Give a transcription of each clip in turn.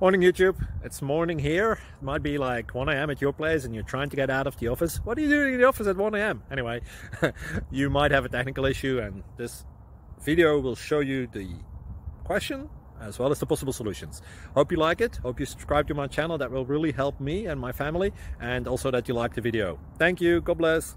Morning YouTube, it's morning here. It might be like 1 a.m. at your place and you're trying to get out of the office. What are you doing in the office at 1 a.m? Anyway, you might have a technical issue and this video will show you the question as well as the possible solutions. Hope you like it, hope you subscribe to my channel. That will really help me and my family, and also that you like the video. Thank you, God bless.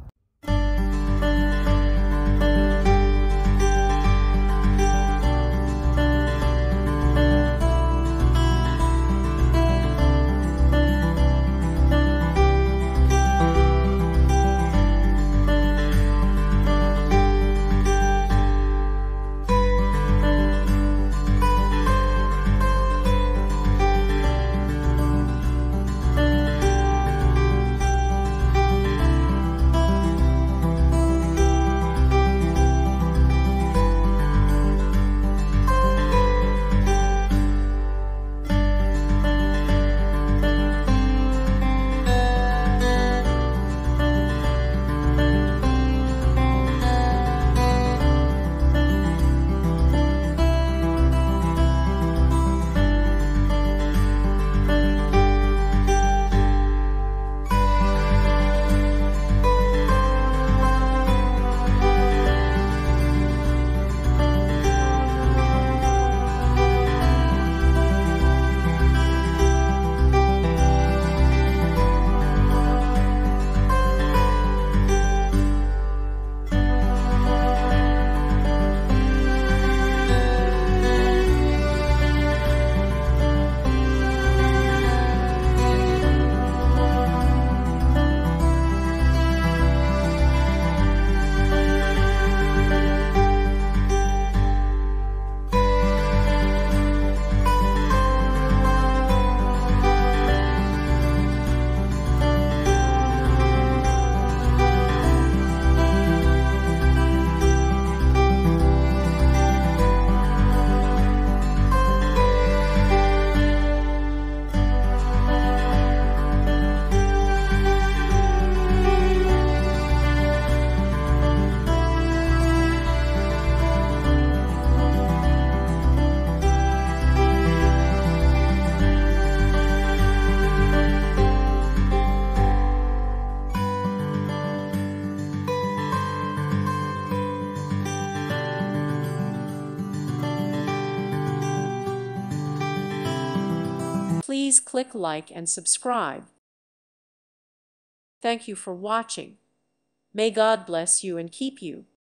Please click like and subscribe. Thank you for watching. May God bless you and keep you.